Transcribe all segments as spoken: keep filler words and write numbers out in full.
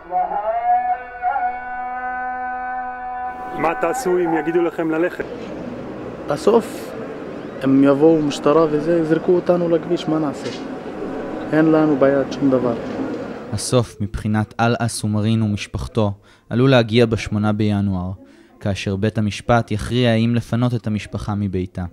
מה תעשו אם יגידו לכם ללכת? בסוף הם יבואו משטרה וזה, יזרקו אותנו לכביש, מה נעשה? אין לנו ביד שום דבר. הסוף מבחינת אלעה סומרין ומשפחתו עלול להגיע בשמונה בינואר, כאשר בית המשפט יכריע האם לפנות את המשפחה מביתה.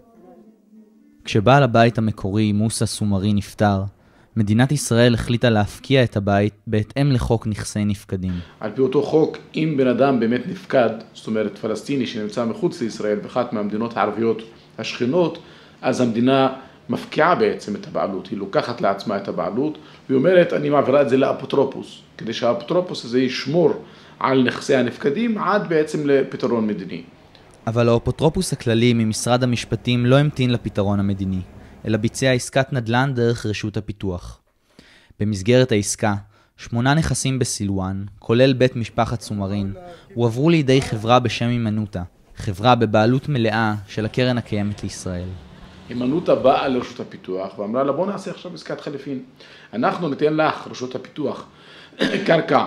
כשבעל הבית המקורי מוסא סומרין נפטר, מדינת ישראל החליטה להפקיע את הבית בהתאם לחוק נכסי נפקדים. על פי אותו חוק, אם בן אדם באמת נפקד, זאת אומרת פלסטיני שנמצא מחוץ לישראל, באחת מהמדינות הערביות השכנות, אז המדינה מפקיעה בעצם את הבעלות, היא לוקחת לעצמה את הבעלות, והיא אומרת, אני מעבירה את זה לאפוטרופוס, כדי שהאפוטרופוס הזה ישמור על נכסי הנפקדים עד בעצם לפתרון מדיני. אבל האפוטרופוס הכללי ממשרד המשפטים לא המתין לפתרון המדיני, אלא ביצע עסקת נדל"ן דרך רשות הפיתוח. במסגרת העסקה, שמונה נכסים בסילואן, כולל בית משפחת סומרין, הועברו לידי חברה בשם הימנותא, חברה בבעלות מלאה של הקרן הקיימת לישראל. הימנותא באה לרשות הפיתוח ואמרה לה, בוא נעשה עכשיו עסקת חליפין. אנחנו ניתן לך, רשות הפיתוח, קרקע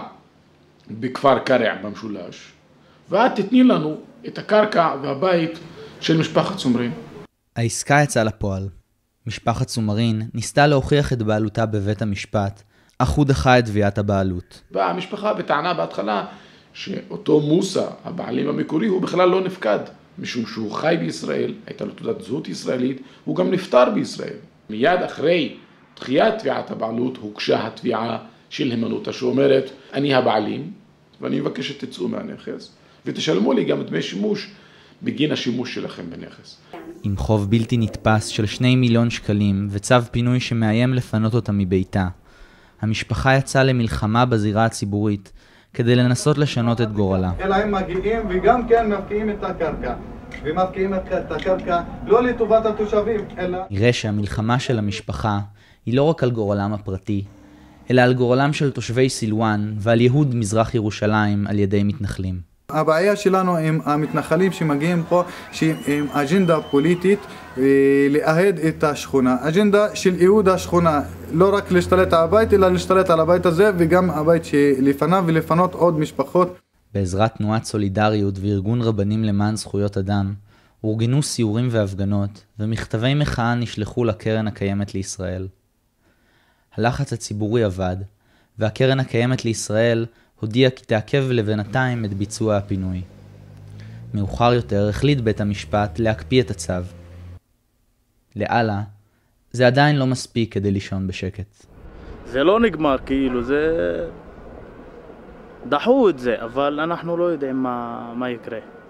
בכפר קרע במשולש, ואת תתני לנו את הקרקע והבית של משפחת סומרין. העסקה יצאה לפועל. משפחת סומרין ניסתה להוכיח את בעלותה בבית המשפט, אך הוא דחה את תביעת הבעלות. באה המשפחה בטענה בהתחלה שאותו מוסא, הבעלים המקורי, הוא בכלל לא נפקד, משום שהוא חי בישראל, הייתה לו תעודת זהות ישראלית, הוא גם נפטר בישראל. מיד אחרי דחיית תביעת הבעלות הוגשה התביעה של הימנותא שאומרת, אני הבעלים ואני מבקש שתצאו מהנכס ותשלמו לי גם דמי שימוש בגין השימוש שלכם בנכס. עם חוב בלתי נתפס של שני מיליון שקלים וצו פינוי שמאיים לפנות אותה מביתה, המשפחה יצאה למלחמה בזירה הציבורית כדי לנסות לשנות את גורלה. אלא הם מגיעים וגם כן מפקיעים את הקרקע, ומפקיעים את הקרקע לא לטובת התושבים, אלא... נראה שהמלחמה של המשפחה היא לא רק על גורלם הפרטי, אלא על גורלם של תושבי סילואן ועל ייהוד מזרח ירושלים על ידי מתנחלים. הבעיה שלנו עם המתנחלים שמגיעים פה, עם אג'נדה פוליטית לאהד את השכונה, אג'נדה של ייהוד השכונה, לא רק להשתלט על הבית, אלא להשתלט על הבית הזה וגם הבית שלפניו ולפנות עוד משפחות. בעזרת תנועת סולידריות וארגון רבנים למען זכויות אדם, אורגנו סיורים והפגנות, ומכתבי מחאה נשלחו לקרן הקיימת לישראל. הלחץ הציבורי עבד, והקרן הקיימת לישראל הודיע כי תעכב לבינתיים את ביצוע הפינוי. מאוחר יותר החליט בית המשפט להקפיא את הצו. לאללה, זה עדיין לא מספיק כדי לישון בשקט. זה לא נגמר, כאילו, זה... דחו את זה, אבל אנחנו לא יודעים מה, מה יקרה.